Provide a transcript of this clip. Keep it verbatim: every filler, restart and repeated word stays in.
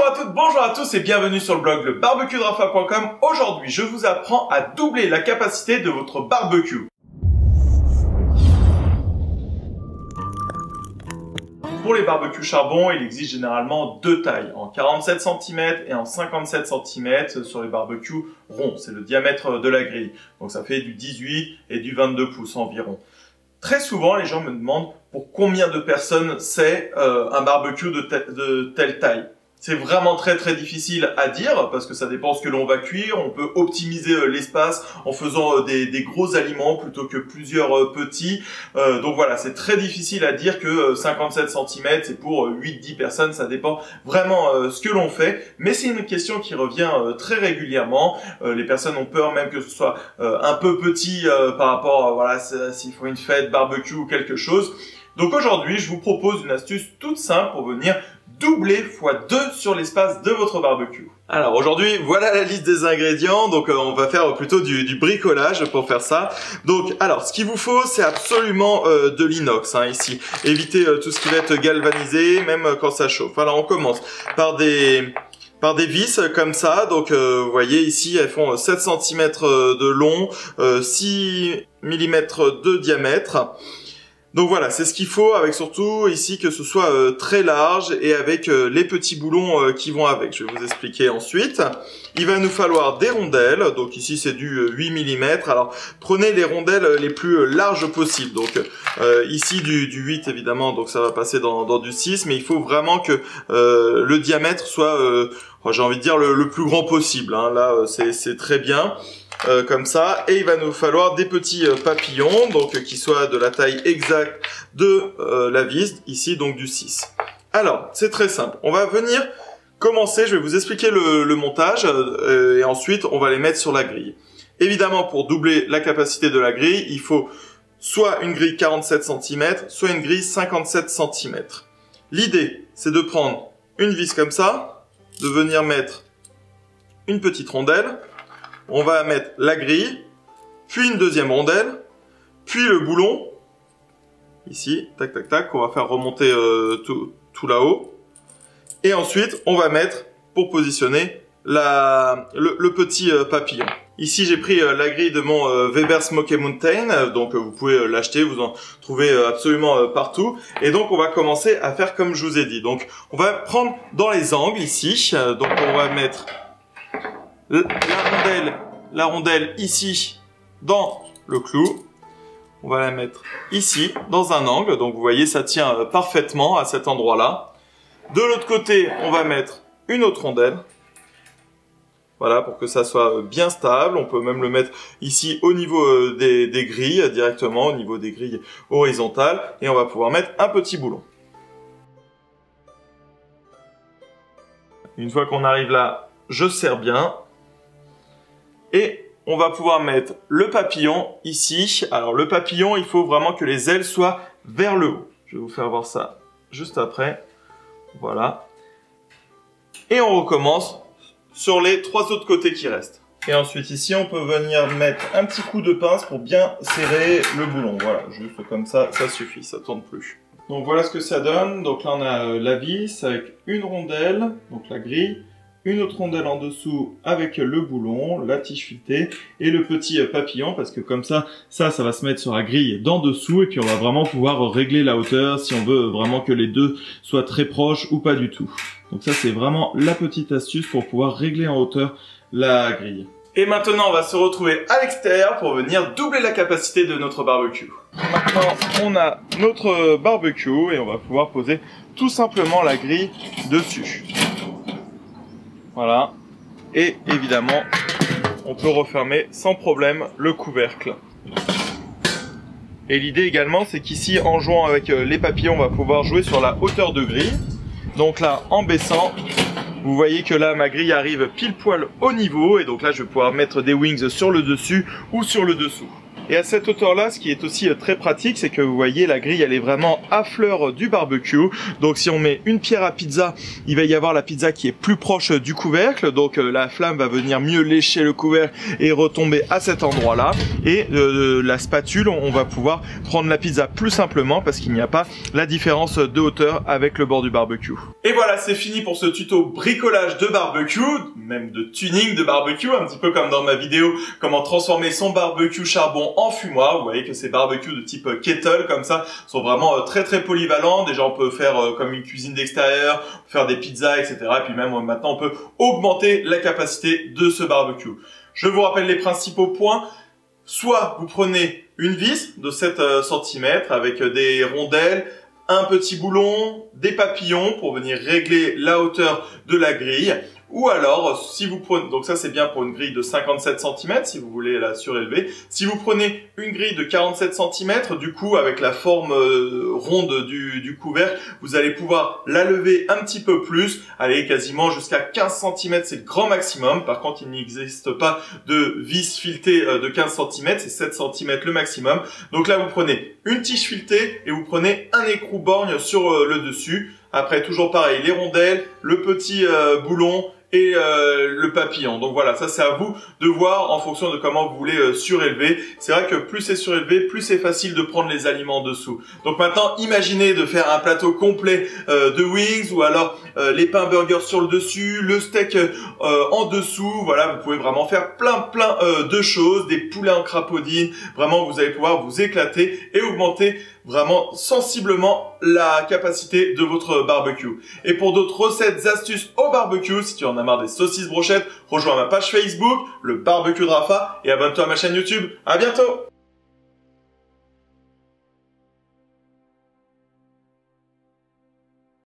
à toutes, bonjour à tous et bienvenue sur le blog le barbecue de rafa point com. Aujourd'hui, je vous apprends à doubler la capacité de votre barbecue. Pour les barbecues charbon, il existe généralement deux tailles, en quarante-sept centimètres et en cinquante-sept centimètres sur les barbecues ronds. C'est le diamètre de la grille. Donc ça fait du dix-huit et du vingt-deux pouces environ. Très souvent, les gens me demandent pour combien de personnes c'est euh, un barbecue de, te de telle taille. C'est vraiment très très difficile à dire parce que ça dépend ce que l'on va cuire. On peut optimiser euh, l'espace en faisant euh, des, des gros aliments plutôt que plusieurs euh, petits. Euh, donc voilà, c'est très difficile à dire que euh, cinquante-sept centimètres c'est pour euh, huit dix personnes. Ça dépend vraiment euh, ce que l'on fait. Mais c'est une question qui revient euh, très régulièrement. Euh, les personnes ont peur même que ce soit euh, un peu petit euh, par rapport à voilà, s'il faut une fête, barbecue ou quelque chose. Donc aujourd'hui, je vous propose une astuce toute simple pour venir doubler fois deux sur l'espace de votre barbecue. Alors aujourd'hui, voilà la liste des ingrédients. Donc euh, on va faire plutôt du, du bricolage pour faire ça. Donc alors, ce qu'il vous faut, c'est absolument euh, de l'inox hein, ici. Évitez euh, tout ce qui va être galvanisé, même euh, quand ça chauffe. Alors on commence par des... par des vis comme ça, donc euh, vous voyez ici elles font sept centimètres de long, euh, six millimètres de diamètre. Donc voilà, c'est ce qu'il faut, avec surtout ici que ce soit euh, très large et avec euh, les petits boulons euh, qui vont avec. Je vais vous expliquer ensuite. Il va nous falloir des rondelles, donc ici c'est du euh, huit millimètres. Alors prenez les rondelles les plus larges possibles. Donc euh, ici du, du huit évidemment, donc ça va passer dans, dans du six, mais il faut vraiment que euh, le diamètre soit, euh, j'ai envie de dire, le, le plus grand possible. Hein. Là c'est très bien. Euh, comme ça, et il va nous falloir des petits euh, papillons, donc euh, qui soient de la taille exacte de euh, la vis, ici donc du six. Alors, c'est très simple, on va venir commencer, je vais vous expliquer le, le montage, euh, et ensuite on va les mettre sur la grille. Évidemment, pour doubler la capacité de la grille, il faut soit une grille quarante-sept centimètres, soit une grille cinquante-sept centimètres. L'idée, c'est de prendre une vis comme ça, de venir mettre une petite rondelle. On va mettre la grille, puis une deuxième rondelle, puis le boulon, ici, tac, tac, tac, qu'on va faire remonter euh, tout, tout là-haut. Et ensuite, on va mettre, pour positionner, la, le, le petit euh, papillon. Ici, j'ai pris euh, la grille de mon euh, Weber Smoky Mountain, euh, donc euh, vous pouvez euh, l'acheter, vous en trouvez euh, absolument euh, partout. Et donc, on va commencer à faire comme je vous ai dit. Donc, on va prendre dans les angles, ici, euh, donc on va mettre... La rondelle, la rondelle ici dans le clou. On va la mettre ici dans un angle. Donc vous voyez, ça tient parfaitement à cet endroit-là. De l'autre côté, on va mettre une autre rondelle. Voilà, pour que ça soit bien stable. On peut même le mettre ici au niveau des, des grilles, directement au niveau des grilles horizontales. Et on va pouvoir mettre un petit boulon. Une fois qu'on arrive là, je serre bien. Et on va pouvoir mettre le papillon ici. Alors le papillon, il faut vraiment que les ailes soient vers le haut. Je vais vous faire voir ça juste après. Voilà. Et on recommence sur les trois autres côtés qui restent. Et ensuite ici, on peut venir mettre un petit coup de pince pour bien serrer le boulon. Voilà, juste comme ça, ça suffit, ça tourne plus. Donc voilà ce que ça donne. Donc là, on a la vis avec une rondelle, donc la grille. Une autre rondelle en dessous avec le boulon, la tige filetée et le petit papillon parce que comme ça, ça, ça va se mettre sur la grille d'en dessous et puis on va vraiment pouvoir régler la hauteur si on veut vraiment que les deux soient très proches ou pas du tout. Donc ça, c'est vraiment la petite astuce pour pouvoir régler en hauteur la grille. Et maintenant, on va se retrouver à l'extérieur pour venir doubler la capacité de notre barbecue. Maintenant, on a notre barbecue et on va pouvoir poser tout simplement la grille dessus. Voilà, et évidemment, on peut refermer sans problème le couvercle. Et l'idée également, c'est qu'ici, en jouant avec les papillons, on va pouvoir jouer sur la hauteur de grille. Donc là, en baissant, vous voyez que là, ma grille arrive pile poil au niveau. Et donc là, je vais pouvoir mettre des wings sur le dessus ou sur le dessous. Et à cette hauteur-là, ce qui est aussi très pratique, c'est que vous voyez, la grille, elle est vraiment à fleur du barbecue. Donc si on met une pierre à pizza, il va y avoir la pizza qui est plus proche du couvercle. Donc euh, la flamme va venir mieux lécher le couvercle et retomber à cet endroit-là. Et euh, la spatule, on va pouvoir prendre la pizza plus simplement parce qu'il n'y a pas la différence de hauteur avec le bord du barbecue. Et voilà, c'est fini pour ce tuto bricolage de barbecue, même de tuning de barbecue, un petit peu comme dans ma vidéo comment transformer son barbecue charbon en fumoir. Vous voyez que ces barbecues de type kettle comme ça sont vraiment euh, très très polyvalents. Déjà on peut faire euh, comme une cuisine d'extérieur, faire des pizzas, et cetera. Et puis même euh, maintenant on peut augmenter la capacité de ce barbecue. Je vous rappelle les principaux points. Soit vous prenez une vis de sept centimètres avec des rondelles, un petit boulon, des papillons pour venir régler la hauteur de la grille. Ou alors, si vous prenez, donc ça c'est bien pour une grille de cinquante-sept centimètres si vous voulez la surélever. Si vous prenez une grille de quarante-sept centimètres, du coup avec la forme euh, ronde du, du couvercle, vous allez pouvoir la lever un petit peu plus, aller quasiment jusqu'à quinze centimètres, c'est le grand maximum. Par contre, il n'existe pas de vis filetée de quinze centimètres, c'est sept centimètres le maximum. Donc là, vous prenez une tige filetée et vous prenez un écrou borgne sur euh, le dessus. Après, toujours pareil, les rondelles, le petit euh, boulon et euh, le papillon. Donc voilà, ça c'est à vous de voir en fonction de comment vous voulez euh, surélever. C'est vrai que plus c'est surélevé, plus c'est facile de prendre les aliments dessous. Donc maintenant, imaginez de faire un plateau complet euh, de wings ou alors euh, les pains burgers sur le dessus, le steak euh, en dessous. Voilà, vous pouvez vraiment faire plein plein euh, de choses, des poulets en crapaudine. Vraiment, vous allez pouvoir vous éclater et augmenter vraiment sensiblement la capacité de votre barbecue. Et pour d'autres recettes, astuces au barbecue, si tu en as marre des saucisses brochettes, rejoins ma page Facebook, le barbecue de Rafa, et abonne-toi à ma chaîne YouTube. À bientôt!